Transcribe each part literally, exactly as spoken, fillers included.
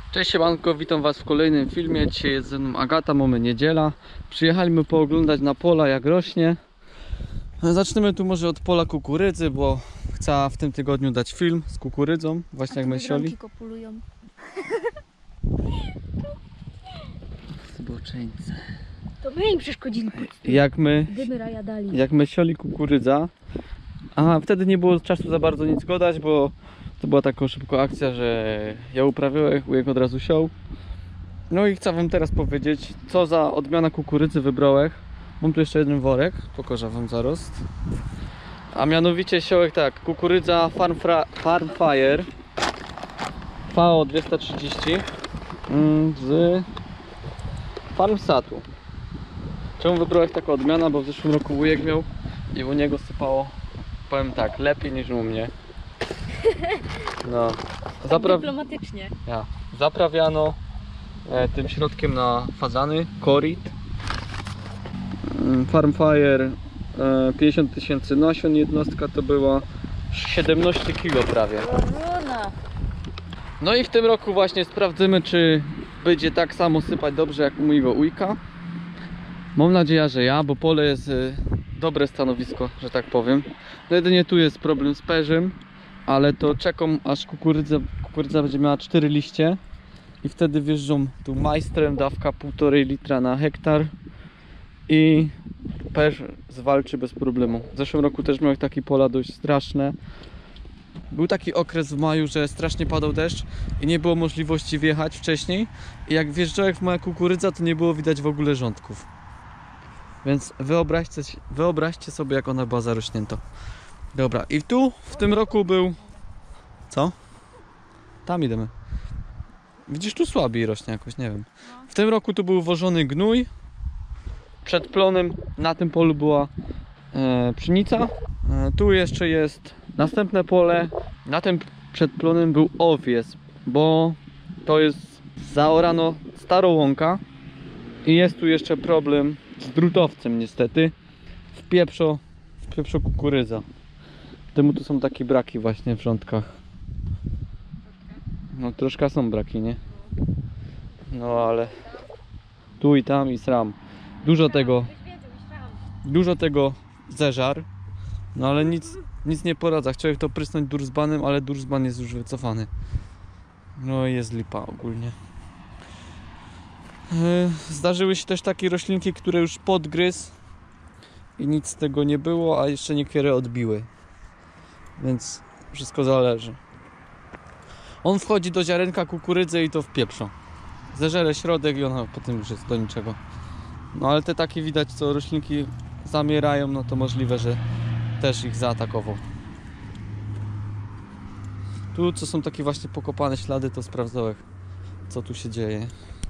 Cześć siemanko, witam was w kolejnym filmie. Dzisiaj jest ze mną Agata, mamy niedziela. Przyjechaliśmy pooglądać na pola, jak rośnie. Zaczniemy tu może od pola kukurydzy, bo chcę w tym tygodniu dać film z kukurydzą, właśnie jak my sioli. kopulują. Zboczeńce. To my im przeszkodzili. Jak my, Dymy raja dali. jak my sioli kukurydza. Aha, wtedy nie było czasu za bardzo nic godać, bo to była taka szybka akcja, że ja uprawiałem, wujek od razu siął. No i chcę wam teraz powiedzieć, co za odmiana kukurydzy wybrałem. Mam tu jeszcze jeden worek, pokażę wam zaraz. A mianowicie siołek tak, kukurydza Farmfra, Farmfire V O dwieście trzydzieści mm, z Farmsatu. Czemu wybrałem taką odmianę? Bo w zeszłym roku wujek miał i u niego sypało, powiem tak, lepiej niż u mnie. No, Zapra... Dyplomatycznie. Ja. Zaprawiano e, tym środkiem na fazany, Korit. Farmfire e, pięćdziesiąt tysięcy nasion, jednostka to była siedemnaście kilo prawie. No i w tym roku właśnie sprawdzimy, czy będzie tak samo sypać dobrze jak u mojego ujka. Mam nadzieję, że ja, bo pole jest e, dobre stanowisko, że tak powiem. No jedynie tu jest problem z perzem, ale to czekam, aż kukurydza, kukurydza będzie miała cztery liście i wtedy wjeżdżą tu majstrem, dawka półtorej litra na hektar i perz zwalczy bez problemu. W zeszłym roku też miałem takie pola dość straszne. Był taki okres w maju, że strasznie padał deszcz i nie było możliwości wjechać wcześniej i jak wjeżdżałem w moja kukurydza, to nie było widać w ogóle rządków. Więc wyobraźcie, wyobraźcie sobie, jak ona była zarośnięta. Dobra, i tu w tym roku był... Co? Tam idziemy. Widzisz, tu słabiej rośnie jakoś, nie wiem. W tym roku tu był wożony gnój. Przed plonem na tym polu była e, pszenica. E, tu jeszcze jest następne pole. Na tym przed plonem był owies, bo to jest zaorano starą łąka i jest tu jeszcze problem z drutowcem niestety. W pieprzo, w pieprzo kukurydza. Temu tu są takie braki właśnie w rządkach. No troszkę są braki, nie? No ale tu i tam i sram. Dużo tego Dużo tego zeżar. No ale nic, nic nie poradza. Chciałem to prysnąć durzbanem, ale durzban jest już wycofany. No i jest lipa ogólnie. Zdarzyły się też takie roślinki, które już podgryzł i nic z tego nie było, a jeszcze niektóre odbiły. Więc wszystko zależy. On wchodzi do ziarenka kukurydzy i to w pieprzo. Zeżerę środek i ona potem już jest do niczego. No ale te takie widać, co roślinki zamierają, no to możliwe, że też ich zaatakował. Tu co są takie właśnie pokopane ślady, to sprawdzałem, co tu się dzieje.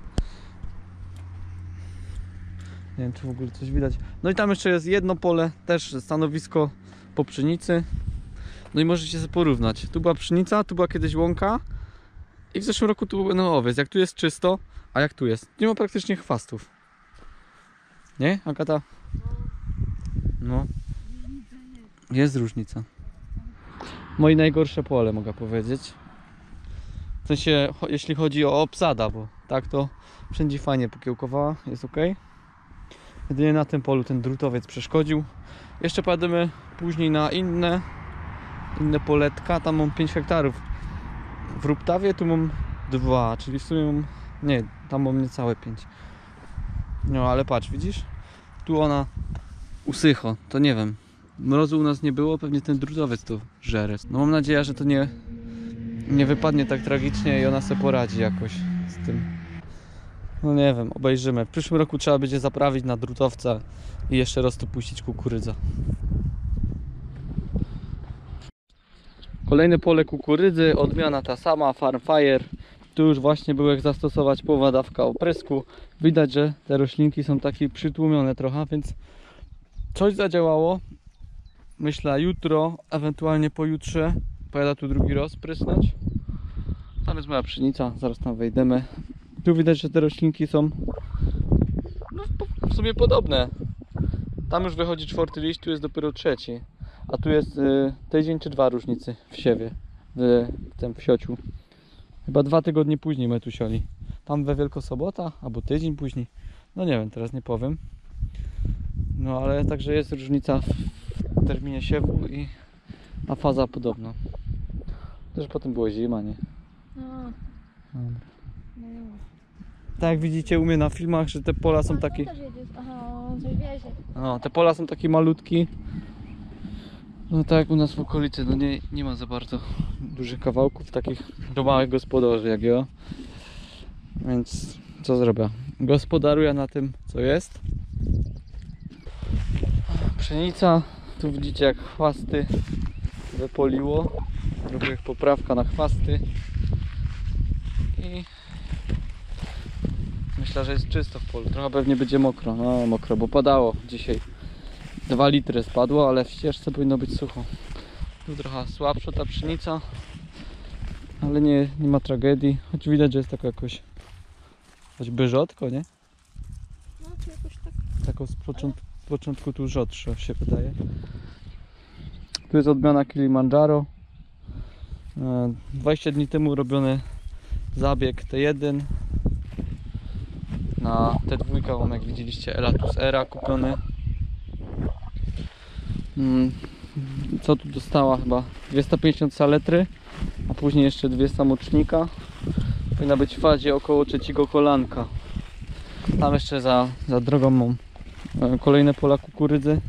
Nie wiem, czy w ogóle coś widać. No i tam jeszcze jest jedno pole, też stanowisko po pszenicy. No i możecie sobie porównać. Tu była pszenica, tu była kiedyś łąka i w zeszłym roku tu był no, owiec. Jak tu jest czysto, a jak tu jest? Nie ma praktycznie chwastów. Nie, Agata? No. Jest różnica. Moje najgorsze pole, mogę powiedzieć. W sensie, jeśli chodzi o obsada, bo tak to wszędzie fajnie pokiełkowała, jest ok. Jedynie na tym polu ten drutowiec przeszkodził. Jeszcze pojadziemy później na inne inne poletka, tam mam pięć hektarów. W Ruptawie tu mam dwa, czyli w sumie mam, nie, tam mam niecałe pięć. No ale patrz, widzisz? Tu ona usycha, to nie wiem. Mrozu u nas nie było, pewnie ten drutowiec tu żere. No mam nadzieję, że to nie, nie wypadnie tak tragicznie i ona sobie poradzi jakoś z tym. No nie wiem, obejrzymy. W przyszłym roku trzeba będzie zaprawić na drutowca i jeszcze raz tu puścić kukurydza. Kolejne pole kukurydzy, odmiana ta sama, Farmfire. Tu już właśnie było jak zastosować połowa dawka oprysku. Widać, że te roślinki są takie przytłumione trochę, więc coś zadziałało. Myślę jutro, ewentualnie pojutrze pojadę tu drugi raz prysnąć. Tam jest moja pszenica, zaraz tam wejdziemy. Tu widać, że te roślinki są no, w sumie podobne. Tam już wychodzi czwarty liść, tu jest dopiero trzeci. A tu jest y, tydzień czy dwa różnicy w siewie, w, w tym wsiociu. Chyba dwa tygodnie później my tu siali. Tam we Wielkosobota, albo tydzień później. No nie wiem, teraz nie powiem. No ale także jest różnica w terminie siewu i a faza podobna. Też potem była zima, nie? No, Dobra. no. Tak jak widzicie u mnie na filmach, że te pola są takie... Też jedziesz. Aha, on coś wiezie. No, te pola są takie malutki. No tak jak u nas w okolicy, no nie, nie ma za bardzo dużych kawałków takich do małych gospodarzy jak ja. Więc co zrobię? Gospodaruję na tym, co jest. Pszenica, tu widzicie jak chwasty wypoliło. Robię jak poprawka na chwasty. I myślę, że jest czysto w polu. Trochę pewnie będzie mokro. No mokro, bo padało dzisiaj. dwa litry spadło, ale w ścieżce powinno być sucho. Tu trochę słabsza ta pszenica, ale nie, nie ma tragedii. Choć widać, że jest taka jakoś choćby rzodko, nie? No, czy jakoś tak. Taką z początku, początku tu rzodsza się wydaje. Tu jest odmiana Kilimandżaro. E, dwadzieścia dni temu robiony zabieg T jeden. Na T dwa mam, jak widzieliście, Elatus Era kupiony. Mm, Co tu dostała? Chyba dwieście pięćdziesiąt saletry, a później jeszcze dwie samocznika. Powinna być w fazie około trzeciego kolanka. Tam jeszcze za, za drogą mam e, kolejne pola kukurydzy.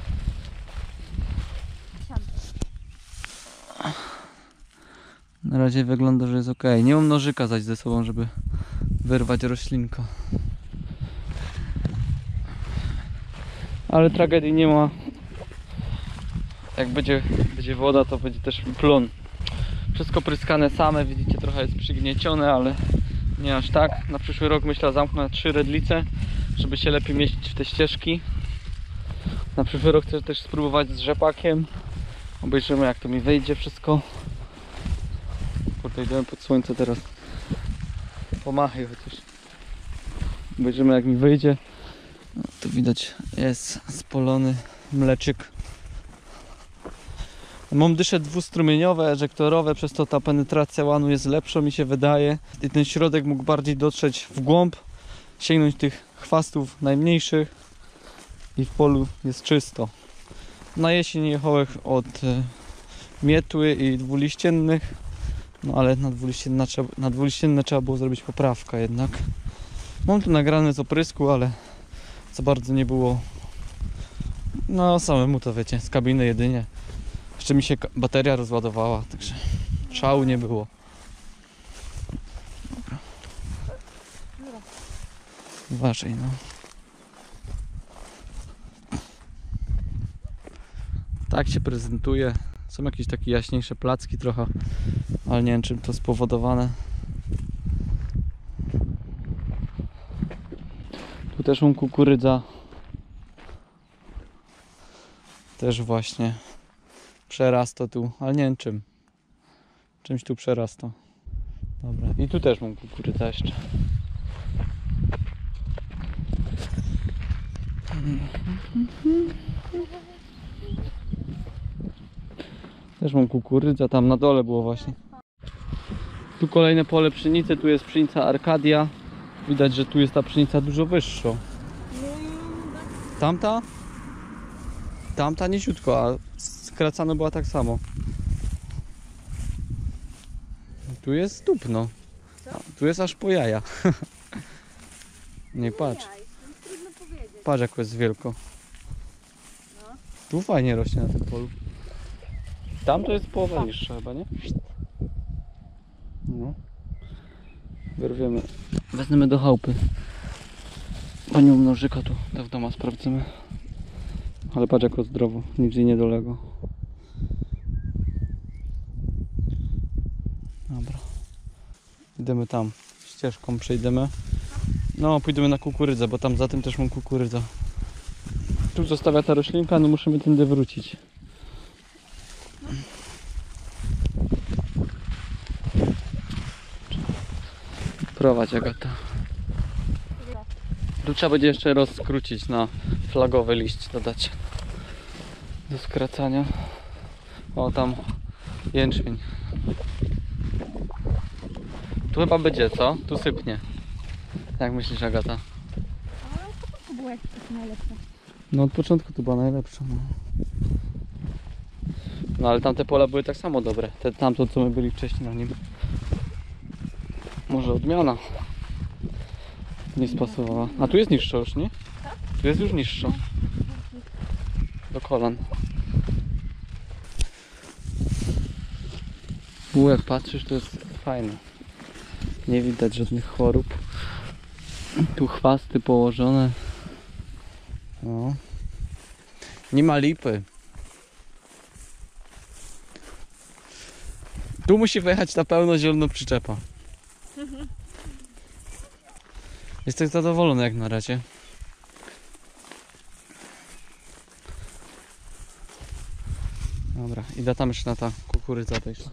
Na razie wygląda, że jest ok. Nie mam nożyka zaś ze sobą, żeby wyrwać roślinkę. Ale tragedii nie ma. Jak będzie, będzie woda, to będzie też plon. Wszystko pryskane same, widzicie, trochę jest przygniecione, ale nie aż tak. Na przyszły rok myślę zamknę trzy redlice, żeby się lepiej mieścić w te ścieżki. Na przyszły rok chcę też spróbować z rzepakiem. Obejrzymy, jak to mi wyjdzie wszystko. Kurde, idziemy pod słońce teraz. Pomachy chociaż. Obejrzymy, jak mi wyjdzie. No, tu widać, jest spolony mleczyk. Mam dysze dwustrumieniowe, eżektorowe, przez to ta penetracja łanu jest lepsza, mi się wydaje. I ten środek mógł bardziej dotrzeć w głąb, sięgnąć tych chwastów najmniejszych i w polu jest czysto. Na jesień jechałem od e, mietły i dwuliściennych, no ale na dwuliścienne, trzeba, na dwuliścienne trzeba było zrobić poprawkę jednak. Mam tu nagrane z oprysku, ale za bardzo nie było. No samemu to wiecie, z kabiny jedynie. Jeszcze mi się bateria rozładowała, także szału nie było. Dobra. Uważaj, no. Tak się prezentuje. Są jakieś takie jaśniejsze placki trochę, ale nie wiem, czym to spowodowane. Tu też mam kukurydza. Też właśnie przerasta tu, ale nie wiem czym. Czymś tu przerasta. Dobra, i tu też mam kukurydzę jeszcze. Też mam kukurydzę, tam na dole było właśnie. Tu kolejne pole pszenicy, tu jest pszenica Arcadia. Widać, że tu jest ta pszenica dużo wyższa. Tamta? Tamta niziutko, a skracana była tak samo. Tu jest dupno. A, tu jest aż po jaja. Nie patrz. Patrz, jak jest wielko. Tu fajnie rośnie na tym polu. Tam to jest połowa niższa chyba, nie? No. Wyrwiemy. Wezmemy do chałupy. Panią nożyka tu tak w domu sprawdzimy. Ale patrz, jak zdrowo, nic jej nie dolego. Dobra. Idziemy tam, ścieżką przejdziemy. No, pójdziemy na kukurydzę, bo tam za tym też mam kukurydzę. Tu zostawia ta roślinka, no musimy tędy wrócić. Prowadź, Agata. Tu trzeba będzie jeszcze rozskrócić na flagowy liść, dodać do skracania. O, tam jęczmień. Tu chyba będzie, co? Tu sypnie. Jak myślisz, Agata? Ale to było jakieś takie najlepsze. No od początku to była najlepsza. No, no ale tamte pola były tak samo dobre. Te, tamto co my byli wcześniej na nim. Może odmiana nie spasowała. A tu jest niższa już, nie? Tu jest już niższa. Do kolan. U, jak patrzysz, to jest fajne. Nie widać żadnych chorób. Tu chwasty położone. No. Nie ma lipy. Tu musi wjechać na pełno zielono przyczepa. Jestem zadowolony jak na razie. Dobra, idę tam jeszcze na ta kukurydza wejść.